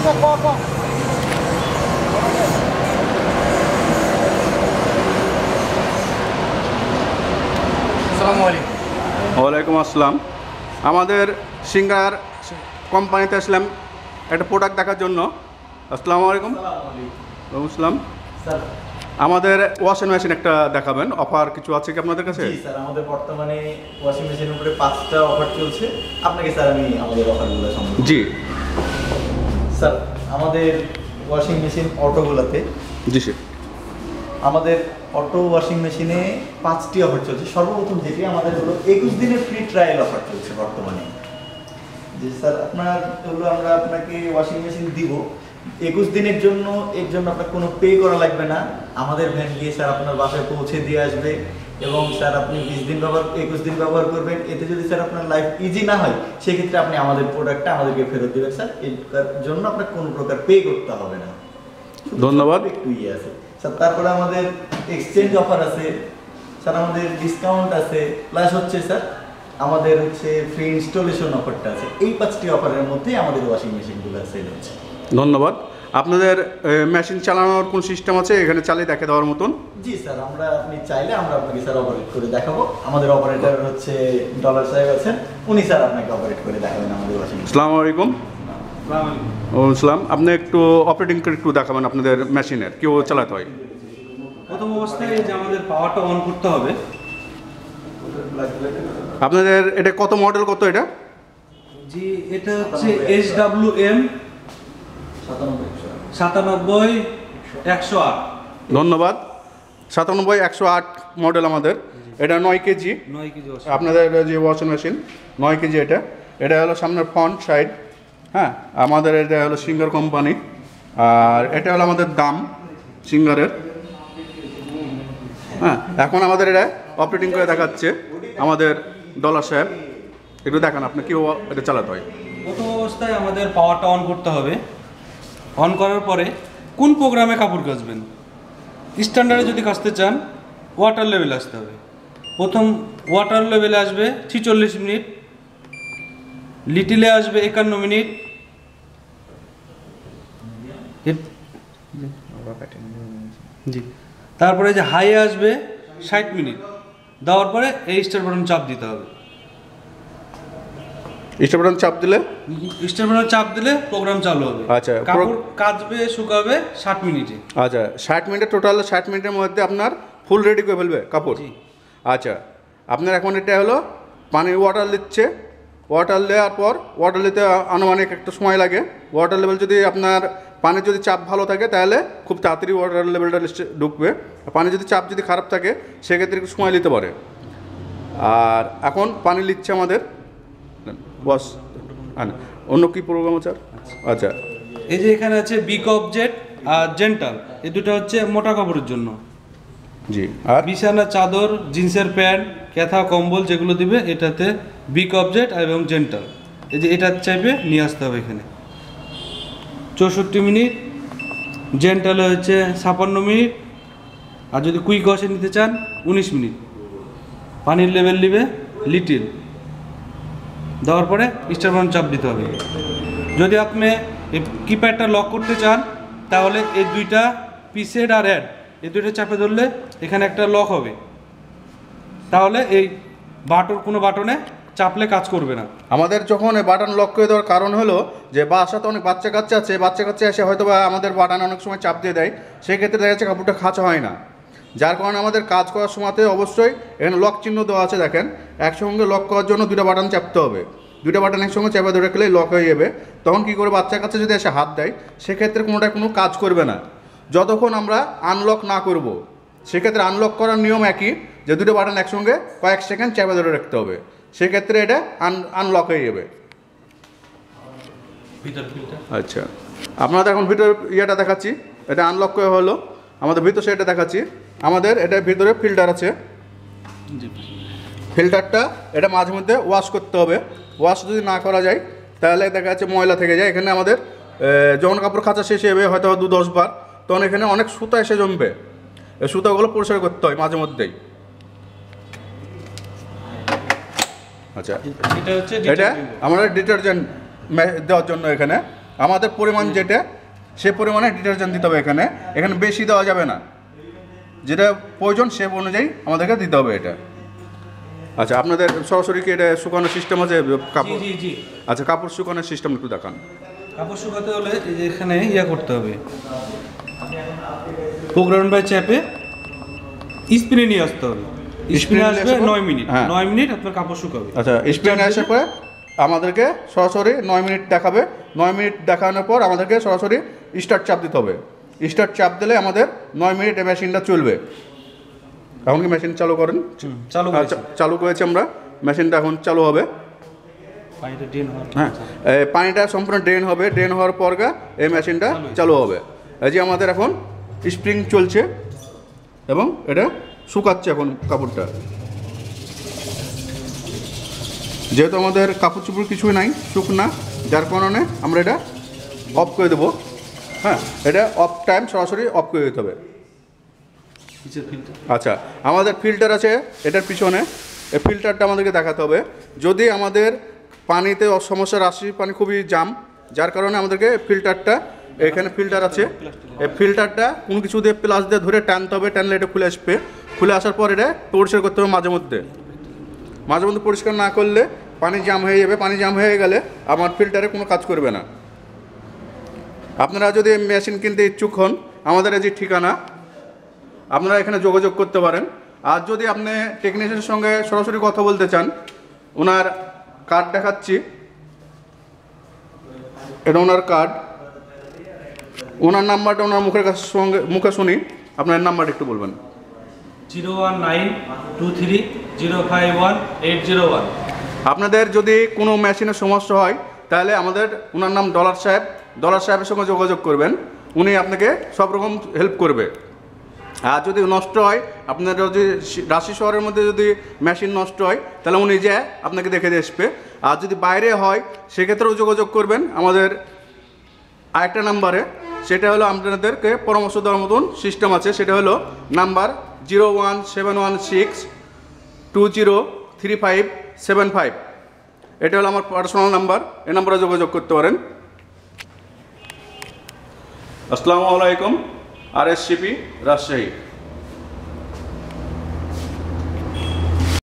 ওয়ালাইকুম আসসালাম। আমাদের সিঙ্গার কোম্পানিতে আসলাম একটা প্রোডাক্ট দেখার জন্য। আসসালামু আলাইকুম। আসসালাম। স্যার আমাদের ওয়াশিং মেশিন একটা দেখাবেন, অফার কিছু আছে কি আপনাদের কাছে? জি স্যার, আমাদের বর্তমানে ওয়াশিং মেশিনের উপরে 5টা অফার চলছে। আপনাকে স্যার আমি আমাদের অফারগুলো সম্পর্কে জি স্যার, আমাদের ওয়াশিং মেশিন অটোগুলোতে জি স্যার। আমাদের অটো ওয়াশিং মেশিনে 5টি অফার চলছে। সর্বপ্রথম যেটি আমাদের হলো 21 দিনের ফ্রি ট্রায়াল অফার চলছে বর্তমানে। জি স্যার, আপনার হলো আমরা আপনাকে ওয়াশিং মেশিন দিব 21 দিনের জন্য। এর জন্য আপনার কোনো পে করা লাগবে না। আমাদের ভ্যান গিয়ে স্যার আপনার বাসায় পৌঁছে দিয়ে আসবে এবং স্যার আপনি 21 দিন ব্যবহার করবেন। এতে যদি স্যার আপনার লাইফ ইজি না হয় সেক্ষেত্রে আপনি আমাদের প্রোডাক্টটা আমাদেরকে ফেরত দেবেন স্যার। এর জন্য আপনার কোনো প্রকার পে করতে হবে না। ধন্যবাদ। একটু ইয়ে আছে স্যার। তারপরে আমাদের এক্সচেঞ্জ অফার আছে স্যার, আমাদের ডিসকাউন্ট আছে, প্লাস হচ্ছে স্যার আমাদের হচ্ছে ফ্রি ইনস্টলেশন অফারটা আছে। এই 5টি অফারের মধ্যেই আমাদের ওয়াশিং মেশিনগুলো সেল হচ্ছে। ধন্যবাদ। আপনাদের মেশিন চালানোর কোন সিস্টেম আছে এখানে চালিয়ে দেখে দেওয়ার মতন? জি স্যার, আমরা আপনি চাইলে আমরা আপনাকে স্যার অপারেট করে দেখাবো। আমাদের অপারেটর হচ্ছে ডলার সাহেব আছেন, উনি স্যার আপনাকে অপারেট করে দেখাবেন আমাদের ওয়াশিং মেশিন। আসসালামু আলাইকুম। আসসালাম। আপনি একটু অপারেটিং করে একটু দেখাবেন আপনাদের মেশিনের কেউ চালাতে হয়। প্রথম অবস্থায় যে আমাদের পাওয়ারটা অন করতে হবে। আপনাদের এটা কত মডেল, কত এটা? জি, এটা হচ্ছে SWM 97-108। ধন্যবাদ। 97-108 মডেল আমাদের। এটা 9 কেজি। 9 কেজি আপনাদের যে ওয়াশিং মেশিন 9 কেজি। এটা হলো সামনের ফ্রন্ট সাইড। হ্যাঁ, আমাদের এটা হলো সিঙ্গার কোম্পানি। আর এটা হলো আমাদের দাম সিঙ্গারের। হ্যাঁ, এখন আমাদের এটা অপারেটিং করে দেখাচ্ছে আমাদের ডলার সাহেব। একটু দেখান আপনি কেউ এটা চালাতে হয়। প্রথম অবস্থায় আমাদের পাওয়ারটা অন করতে হবে। অন করার পরে কোন প্রোগ্রামে কাপড় কাচবেন, স্ট্যান্ডার্ডে যদি কাচতে চান ওয়াটার লেভেলে আসতে হবে। প্রথম ওয়াটার লেভেলে আসবে 46 মিনিট, লিটিলে আসবে 51 মিনিট, জি, তারপরে যে হাইয়ে আসবে 60 মিনিট। দেওয়ার পরে এই স্টার বাটন চাপ দিতে হবে। স্টার বাটন চাপ দিলে স্টার বাটন চাপ দিলে প্রোগ্রাম চালু হবে। আচ্ছা, কাপড় কাচবে শুকাবে 60 মিনিটে। আচ্ছা, 60 মিনিটে টোটাল 60 মিনিটের মধ্যে আপনার ফুল রেডি করে ফেলবে কাপড়। জি। আচ্ছা, আপনার এখন এটা হলো পানি ওয়াটার নিচ্ছে। ওয়াটার নেওয়ার পর ওয়াটার নিতে আনুমানিক একটা সময় লাগে। ওয়াটার লেভেল যদি আপনার পানির যদি চাপ ভালো থাকে তাহলে খুব তাড়াতাড়ি ওয়াটার লেভেলটা ঢুকবে। পানি যদি চাপ যদি খারাপ থাকে সেক্ষেত্রে একটু সময় নিতে পারে। আর এখন পানি নিচ্ছে আমাদের বস। অন্য কি প্রোগ্রাম আছে? আচ্ছা, এই যে এখানে আছে বিগ অবজেক্ট আর জেন্টাল, এই দুটো হচ্ছে মোটা কাপড়ের জন্য। জি। আর বিছানা চাদর, জিন্সের প্যান্ট, ক্যাথা, কম্বল যেগুলো দিবে এটাতে বিগ অবজেক্ট এবং জেন্টাল। এই যে এটা চাইবে নিয়ে আসতে হবে এখানে। 64 মিনিট, জেন্টালে হচ্ছে 56 মিনিট, আর যদি কুইক ওয়াশে নিতে চান 19 মিনিট। পানির লেভেল নিবে লিটিল, দেওয়ার পরে স্টার বাটন চাপ দিতে হবে। যদি আপনি এই কিপ্যাডটা লক করতে চান তাহলে এই দুইটা পিসেড আর অ্যাড এই দুইটা চাপে ধরলে এখানে একটা লক হবে, তাহলে এই কোনো বাটনে চাপলে কাজ করবে না। আমাদের যখন এই বাটন লক করে দেওয়ার কারণ হলো যে বাসাতে অনেক বাচ্চা কাচ্চা আছে, বাচ্চা কাচ্চা এসে হয়তো বা আমাদের বাটন অনেক সময় চাপ দিয়ে দেয়, সেক্ষেত্রে দেখা যাচ্ছে কাপড়টা খাঁচা হয় না। যার কারণে আমাদের কাজ করার সময়তে অবশ্যই এখানে লক চিহ্ন দেওয়া আছে দেখেন। একসঙ্গে লক করার জন্য দুটো বাটন চাপতে হবে। দুটো বাটন একসঙ্গে চাপে ধরে রাখলে লক হয়ে যাবে। তখন কী করে বাচ্চা কাচ্চা যদি এসে হাত দেয় সেক্ষেত্রে কোনোটাই কোনো কাজ করবে না যতক্ষণ আমরা আনলক না করব। সেক্ষেত্রে আনলক করার নিয়ম একই, যে দুটো বাটন একসঙ্গে কয়েক সেকেন্ড চাপে ধরে রাখতে হবে। সেক্ষেত্রে এটা আনলক হয়ে যাবে। আচ্ছা, আপনাদের এখন ভিতরে ইয়েটা দেখাচ্ছি। এটা আনলক করে হলো আমাদের ভিতর সেটা দেখাচ্ছি। আমাদের এটার ভিতরে ফিল্টার আছে। ফিল্টারটা এটা মাঝে মধ্যে ওয়াশ করতে হবে। ওয়াশ যদি না করা যায় তাহলে দেখা যাচ্ছে ময়লা থেকে যায়। এখানে আমাদের যখন কাপড় কাচা শেষ হবে হয়তো 2-10 বার, তখন এখানে অনেক সুতা এসে জমবে। এই সুতাগুলো পরিষ্কার করতে হয় মাঝে মধ্যেই। আচ্ছা, এটা আমরা ডিটারজেন্ট দেওয়ার জন্য এখানে আমাদের পরিমাণ যেটা সে পরিমাণে ডিটারজেন্ট দিতে হবে। এখানে এখানে বেশি দেওয়া যাবে না, যেটা প্রয়োজন সে অনুযায়ী আমাদেরকে দিতে হবে এটা। আচ্ছা, আপনাদের সরাসরি কি এটা শুকানোর সিস্টেম আছে কাপড়? জি জি। আচ্ছা, কাপড় শুকানোর সিস্টেম একটু দেখান। কাপড় শুকাতে হলে এই যে এখানে করতে হবে, প্রোগ্রাম বাই চ্যাপে স্পিনে নিয়ে আসতে হবে। স্পিনে আসবে 9 মিনিট, হ্যাঁ 9 মিনিট আপনার কাপড় শুকাবে। আচ্ছা, স্পিনে আসার পরে আমাদেরকে সরাসরি 9 মিনিট দেখাবে। 9 মিনিট দেখানোর পর আমাদেরকে সরাসরি স্টার্ট চাপ দিতে হবে। স্টার্ট চাপ দিলে আমাদের 9 মিনিট এই মেশিনটা চলবে। এখন কি মেশিন চালু করেন? চালু আচ্ছা, চালু করেছি আমরা, মেশিনটা এখন চালু হবে। পানিটা ড্রেন হবে। হ্যাঁ, পানিটা সম্পূর্ণ ড্রেন হবে। ড্রেন হওয়ার পর এই মেশিনটা চালু হবে। এই যে আমাদের এখন স্প্রিং চলছে এবং এটা শুকাচ্ছে এখন কাপড়টা। যেহেতু আমাদের কাপড় চোপড় কিছুই নাই, শুকনা, যার কারণে আমরা এটা অফ করে দেবো। হ্যাঁ, এটা অফ টাইম সরাসরি অফ করে দিতে হবে। আচ্ছা, আমাদের ফিল্টার আছে এটার পিছনে, এই ফিল্টারটা আমাদেরকে দেখাতে হবে। যদি আমাদের পানিতে সমস্যা, রাশি পানি খুবই জাম, যার কারণে আমাদেরকে ফিল্টারটা, এখানে ফিল্টার আছে, এই ফিল্টারটা কোনো কিছু দিয়ে প্লাস দিয়ে ধরে টানতে হবে। টানলে এটা খুলে আসবে। খুলে আসার পর এটা পরিষ্কার করতে হবে মাঝে মধ্যে। মাঝে মধ্যে পরিষ্কার না করলে পানি জাম হয়ে যাবে। পানি জাম হয়ে গেলে আমার ফিল্টারে কোনো কাজ করবে না। আপনারা যদি মেশিন কিনতে ইচ্ছুক হন, আমাদের এই যে ঠিকানা, আপনারা এখানে যোগাযোগ করতে পারেন। আর যদি আপনি টেকনিশিয়ানের সঙ্গে সরাসরি কথা বলতে চান, ওনার কার্ড দেখাচ্ছি, এটা ওনার কার্ড। ওনার নাম্বারটা ওনার মুখে শুনি। আপনার নাম্বারটা একটু বলবেন। 01923051801। আপনাদের যদি কোনো মেশিনের সমস্যা হয় তাহলে আমাদের ওনার নাম ডলার সাহেব, ডলার সাহেবের সঙ্গে যোগাযোগ করবেন। উনি আপনাকে সব রকম হেল্প করবে। আর যদি নষ্ট হয়, আপনার যদি রাশি শহরের মধ্যে যদি মেশিন নষ্ট হয়, তাহলে উনি যে আপনাকে দেখে দিয়ে আসবে। আর যদি বাইরে হয় সেক্ষেত্রেও যোগাযোগ করবেন আমাদের আরেকটা নাম্বারে। সেটা হলো আপনাদেরকে পরামর্শ দেওয়ার মতন সিস্টেম আছে। সেটা হলো নাম্বার 01716203575। এটা হলো আমার পার্সোনাল নাম্বার। এই নাম্বারে যোগাযোগ করতে পারেন। আসসালামু আলাইকুম। RSCP রাজশাহী।